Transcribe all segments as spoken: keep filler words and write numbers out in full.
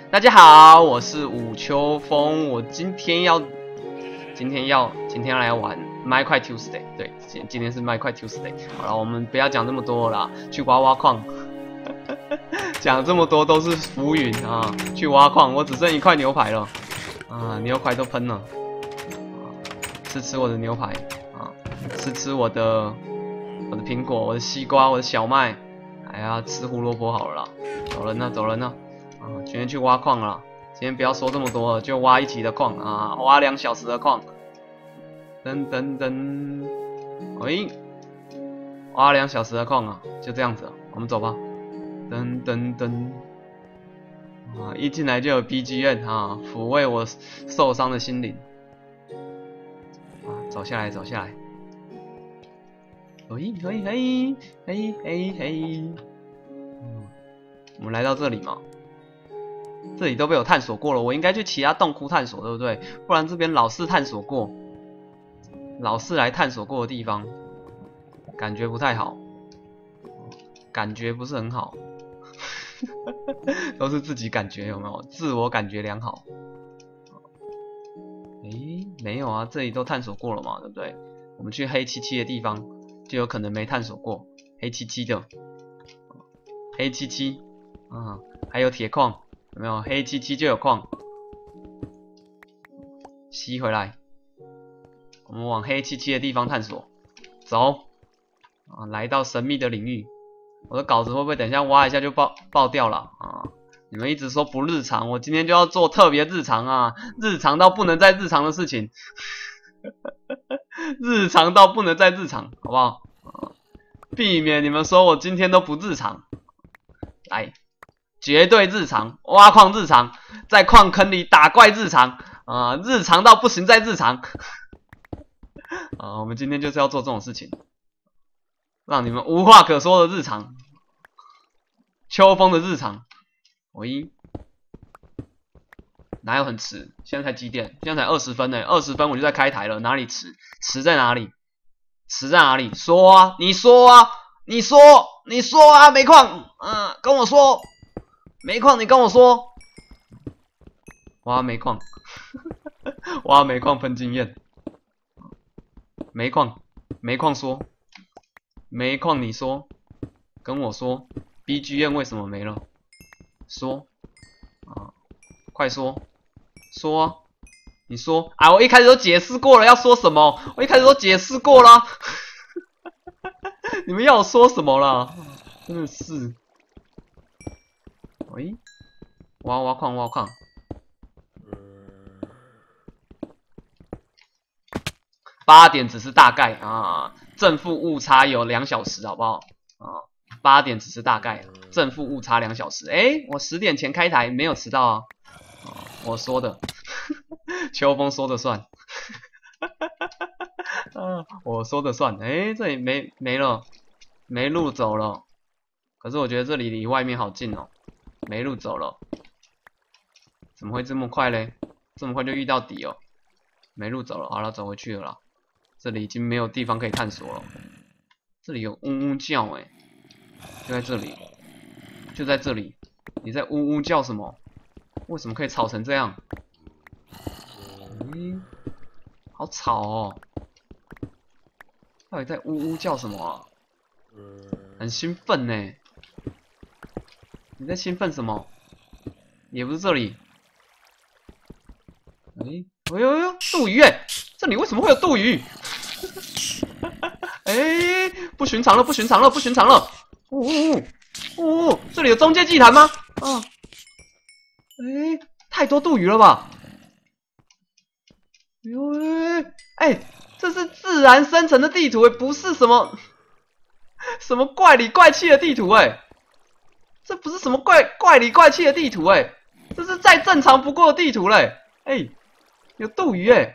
大家好，我是武秋风，我今天要，今天要，今天要来玩麦块 Tuesday， 对，今今天是麦块 Tuesday。好了，我们不要讲这么多了啦，去挖挖矿。讲这么多都是浮云啊！去挖矿，我只剩一块牛排了，啊，牛排都喷了，啊，吃吃我的牛排啊，吃吃我的我的苹果，我的西瓜，我的小麦，哎呀，吃胡萝卜好了啦，走人了，走人了。啊，今天去挖矿了，今天不要说这么多了，就挖一题的矿啊，挖两小时的矿。噔噔噔，喂，挖两小时的矿啊，就这样子，我们走吧。噔噔噔，啊，一进来就有 B G M 啊，抚慰我受伤的心灵。啊，走下来，走下来。嘿嘿嘿嘿嘿嘿，嗯，我们来到这里嘛。这里都被我探索过了，我应该去其他洞窟探索，对不对？不然这边老是探索过，老是来探索过的地方，感觉不太好，感觉不是很好，都是自己感觉有没有？自我感觉良好。诶，没有啊，这里都探索过了嘛，对不对？我们去黑漆漆的地方，就有可能没探索过，黑漆漆的，黑漆漆，啊，还有铁矿。有没有黑漆漆就有矿，吸回来。我们往黑漆漆的地方探索，走啊！来到神秘的领域。我的稿子会不会等一下挖一下就爆爆掉了啊？你们一直说不日常，我今天就要做特别日常啊！日常到不能再日常的事情，日常到不能再日常，好不好？啊，避免你们说我今天都不日常。来。绝对日常，挖矿日常，在矿坑里打怪日常，啊、呃，日常到不行再日常，啊、呃，我们今天就是要做这种事情，让你们无话可说的日常，秋风的日常。喂，哪有很迟？现在才几点？现在才二十分呢，二十分我就在开台了，哪里迟？迟在哪里？迟在哪里？说啊，你说啊，你说，你说啊，煤矿，嗯、呃，跟我说。煤矿，你跟我说，挖煤矿，挖煤矿喷经验，煤矿，煤矿说，煤矿你说，跟我说 ，B G M 为什么没了？说，啊，快说，说啊，你说啊，我一开始都解释过了，要说什么？我一开始都解释过了，你们要我说什么啦？真的是。喂，挖挖矿挖矿，八点只是大概啊，正负误差有两小时，好不好？啊，八点只是大概，正负误差两小时。哎，我十点前开台没有迟到啊，啊我说的，秋风说的算，啊，我说的算。哎，这里没没了，没路走了。可是我觉得这里离外面好近哦。没路走了，怎么会这么快嘞？这么快就遇到底哦！没路走了，好了，走回去了啦。这里已经没有地方可以探索了。这里有呜呜叫哎、欸，就在这里，就在这里。你在呜呜叫什么？为什么可以吵成这样？嗯，好吵哦！到底在呜呜叫什么啊？很兴奋呢、欸。你在兴奋什么？也不是这里。哎，哎呦呦，斗鱼哎！这里为什么会有斗鱼？哎，不寻常了，不寻常了，不寻常了！呜呜呜呜，这里有中介祭坛吗？啊！哎，太多斗鱼了吧？哎呦哎，哎，这是自然生成的地图哎，不是什么什么怪里怪气的地图哎。这不是什么怪怪里怪气的地图哎、欸，这是再正常不过的地图嘞！哎、欸，有斗鱼哎、欸，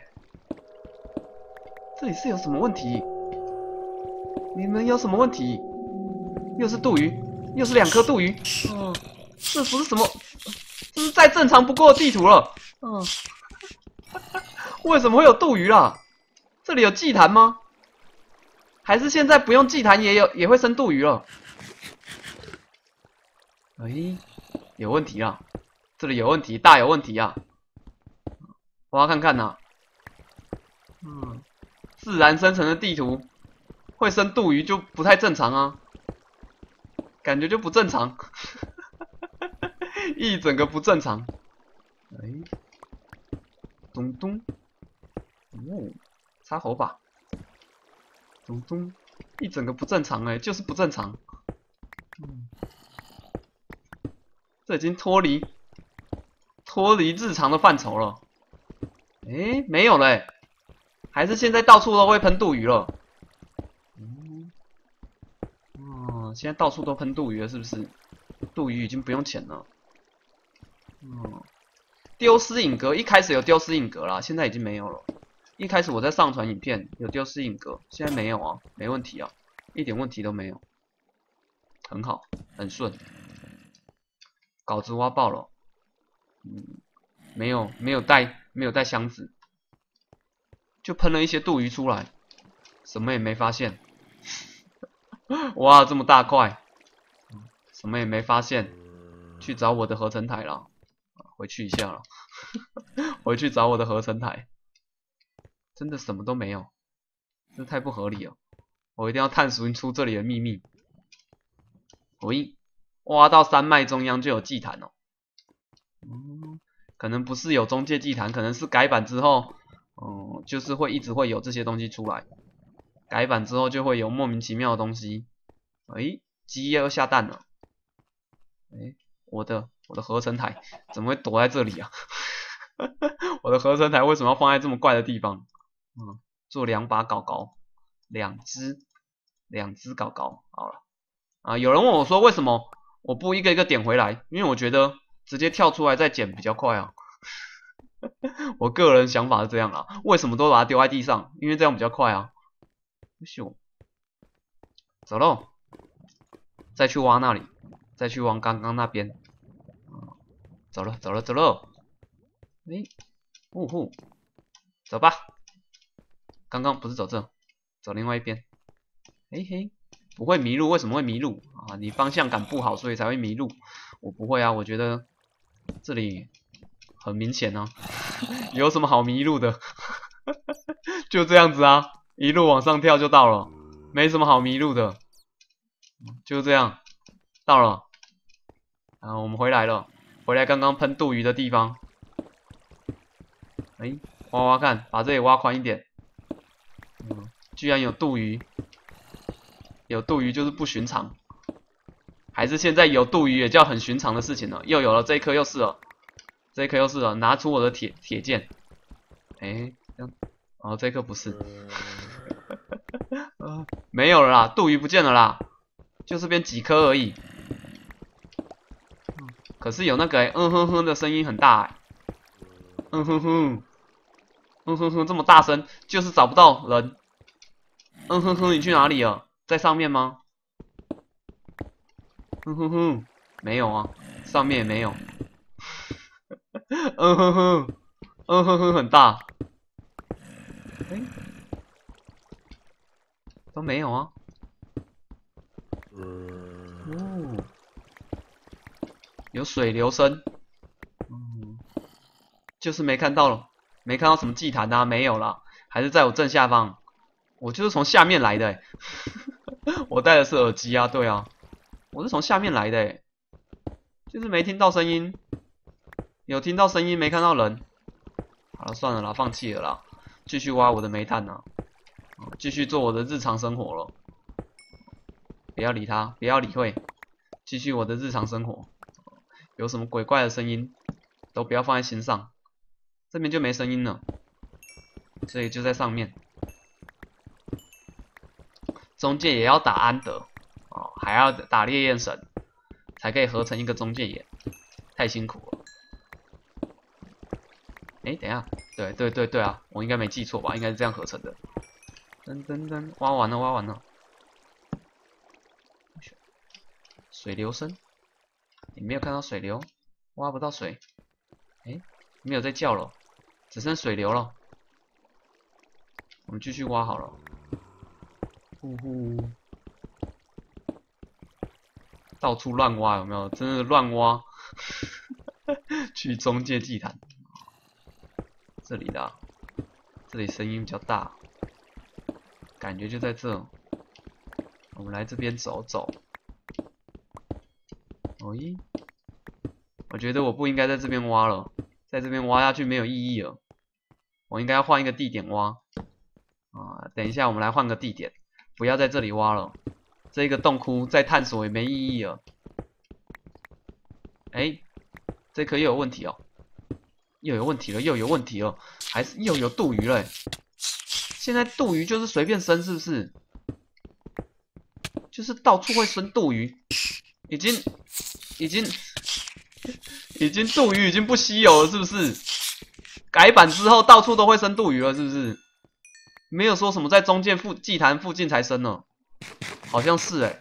这里是有什么问题？你们有什么问题？又是斗鱼，又是两颗斗鱼，嗯，这不是什么，这是再正常不过的地图了，嗯，为什么会有斗鱼啦？这里有祭坛吗？还是现在不用祭坛也有也会生斗鱼了？哎，有问题啦！ 这里有问题，大有问题啊！我要看看呐、啊。嗯，自然生成的地图会生杜鱼就不太正常啊，感觉就不正常，一整个不正常。哎，咚咚，哦，插头把，咚咚，一整个不正常哎、欸，就是不正常。嗯，这已经脱离脱离日常的范畴了。哎，没有了、欸，还是现在到处都会喷杜鱼了。嗯，哦，现在到处都喷杜鱼了，是不是？杜鱼已经不用钱了。嗯，丢失影格一开始有丢失影格啦，现在已经没有了。一开始我在上传影片有丢失影格，现在没有啊，没问题啊，一点问题都没有，很好，很顺。稿子挖爆了，嗯，没有没有带没有带箱子，就喷了一些杜鱼出来，什么也没发现。哇，这么大块，什么也没发现，去找我的合成台了，回去一下了，回去找我的合成台，真的什么都没有，这太不合理了，我一定要探寻出这里的秘密。喂，挖到山脉中央就有祭坛哦，嗯，可能不是有中介祭坛，可能是改版之后，嗯，就是会一直会有这些东西出来，改版之后就会有莫名其妙的东西。哎，鸡又下蛋了。哎，我的我的合成台怎么会躲在这里啊？我的合成台为什么要放在这么怪的地方？嗯，做两把镐镐，两只两只镐镐，好了啊。有人问我说为什么我不一个一个点回来？因为我觉得直接跳出来再捡比较快啊。我个人想法是这样啊。为什么都把它丢在地上？因为这样比较快啊。咻，走喽，再去挖那里，再去往刚刚那边。嗯，走了走了走了。哎，呼呼，走吧。刚刚不是走这，走另外一边。嘿嘿，不会迷路，为什么会迷路啊？你方向感不好，所以才会迷路。我不会啊，我觉得这里很明显啊，有什么好迷路的？就这样子啊，一路往上跳就到了，没什么好迷路的。就这样，到了。啊，我们回来了，回来刚刚喷杜鱼的地方。哎，挖挖看，把这里挖宽一点。嗯，居然有杜鱼，有杜鱼就是不寻常，还是现在有杜鱼也叫很寻常的事情了。又有了这一颗，又是了，这一颗又是了，拿出我的铁铁剑。哎，哦，这颗不是，呃，没有了啦，杜鱼不见了啦，就这边几颗而已。可是有那个、欸、嗯哼哼的声音很大、欸，嗯哼哼，嗯哼哼，这么大声，就是找不到人。嗯哼哼，你去哪里了？在上面吗？嗯哼哼，没有啊，上面也没有。嗯哼哼，嗯哼哼很大。哎，都没有啊。哦，有水流声。嗯，就是没看到了，没看到什么祭坛啊，没有啦，还是在我正下方。我就是从下面来的、欸，我戴的是耳机啊，对啊，我是从下面来的、欸，就是没听到声音，有听到声音没看到人。好了，算了啦，放弃了啦，继续挖我的煤炭啊，继续做我的日常生活了。不要理他，不要理会，继续我的日常生活。有什么鬼怪的声音，都不要放在心上。这边就没声音了，所以就在上面。中介也要打安德哦，还要打烈焰神，才可以合成一个中介眼，太辛苦了。哎，等一下，对对对对啊，我应该没记错吧？应该是这样合成的。噔噔噔，挖完了，挖完了。水流声，你没有看到水流，挖不到水。哎，没有在叫了，只剩水流了。我们继续挖好了。呼呼，到处乱挖有没有？真的乱挖， 去中介祭坛。这里啦，这里声音比较大，感觉就在这。我们来这边走走。哦咦，我觉得我不应该在这边挖了，在这边挖下去没有意义了。我应该要换一个地点挖。啊，等一下我们来换个地点，不要在这里挖了。这个洞窟再探索也没意义了。哎，这颗又有问题哦，又有问题了，又有问题了，还是又有杜鱼了。现在杜鱼就是随便生，是不是？就是到处会生杜鱼，已经，已经，已经杜鱼已经不稀有了，是不是？改版之后到处都会生杜鱼了，是不是？没有说什么在中介附祭坛附近才生呢，好像是哎、欸。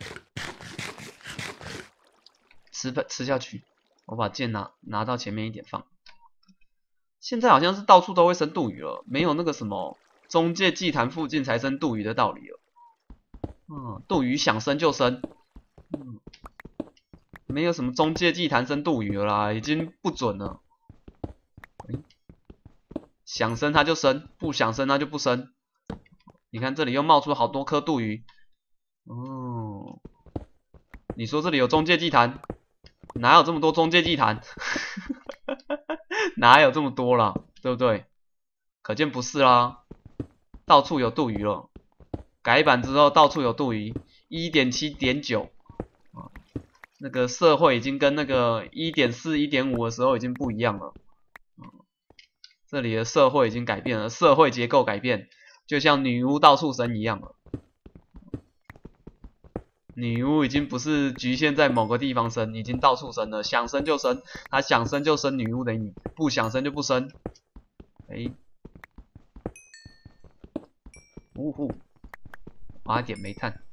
吃吃下去，我把剑拿拿到前面一点放。现在好像是到处都会生杜鱼了，没有那个什么中介祭坛附近才生杜鱼的道理了。嗯，杜鱼想生就生，嗯，没有什么中介祭坛生杜鱼了啦，已经不准了。嗯、想生它就生，不想生它就不生。你看这里又冒出好多颗杜鱼，哦，你说这里有中介祭坛？哪有这么多中介祭坛？哪有这么多啦？对不对？可见不是啦，到处有杜鱼了。改版之后到处有杜鱼 ，一点七点九， 那个社会已经跟那个 一点四、一点五 的时候已经不一样了。这里的社会已经改变了，社会结构改变，就像女巫到处生一样了。女巫已经不是局限在某个地方生，已经到处生了，想生就生，她想生就生女巫的女，不想生就不生。哎，呜呼，挖一点煤炭，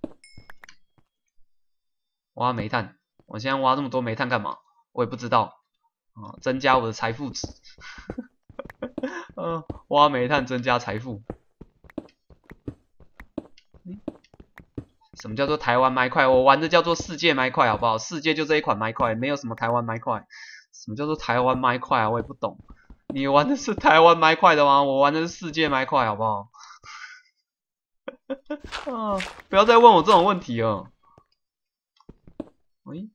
挖煤炭。我现在挖这么多煤炭干嘛？我也不知道啊，增加我的财富值。呃，挖煤炭增加财富。什么叫做台湾麦块？我玩的叫做世界麦块，好不好？世界就这一款麦块，没有什么台湾麦块。什么叫做台湾麦块啊？我也不懂。你玩的是台湾麦块的吗？我玩的是世界麦块，好不好？啊，不要再问我这种问题了。喂，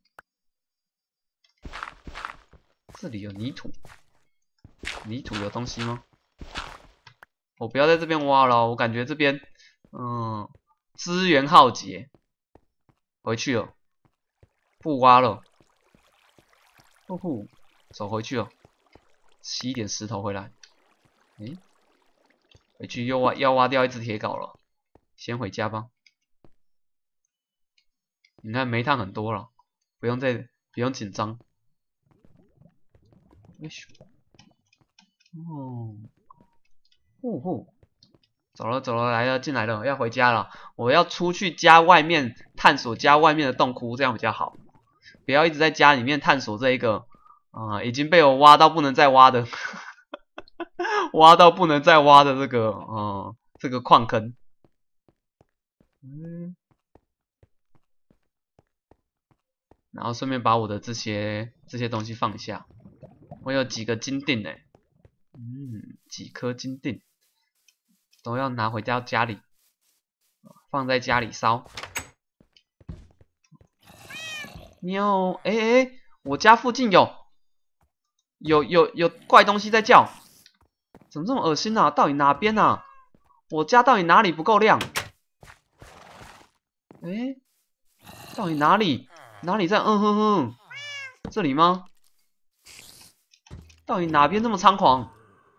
这里有泥土，泥土有东西吗？我不要在这边挖了，我感觉这边，嗯，资源耗竭，回去了，不挖了。呼呼，走回去了，吸一点石头回来。诶，回去又挖要挖掉一只铁镐了，先回家吧。你看煤炭很多了，不用再不用紧张。哎咻，哦，呼呼，走了走了，来了进来了，要回家了。我要出去家外面探索家外面的洞窟，这样比较好。不要一直在家里面探索这一个啊、呃，已经被我挖到不能再挖的，挖到不能再挖的这个嗯、呃、这个矿坑。嗯，然后顺便把我的这些这些东西放一下。我有几个金锭诶，嗯，几颗金锭都要拿回家家里，放在家里烧。喵，哎哎，我家附近有有有有怪东西在叫，怎么这么恶心啊？到底哪边啊？我家到底哪里不够亮？哎，到底哪里哪里在嗯哼哼？这里吗？到底哪边这么猖狂？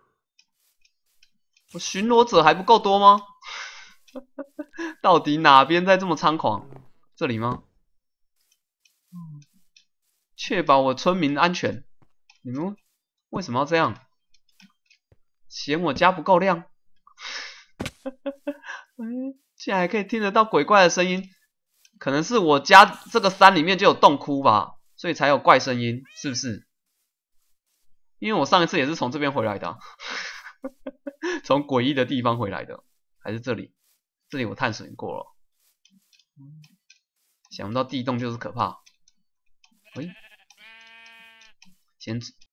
我巡逻者还不够多吗？到底哪边在这么猖狂？这里吗？确保我村民安全。你们为什么要这样？嫌我家不够亮？嗯，竟然还可以听得到鬼怪的声音，可能是我家这个山里面就有洞窟吧，所以才有怪声音，是不是？因为我上一次也是从这边回来的、啊，从诡异的地方回来的，还是这里？这里我探索过了，想不到地洞就是可怕。喂，先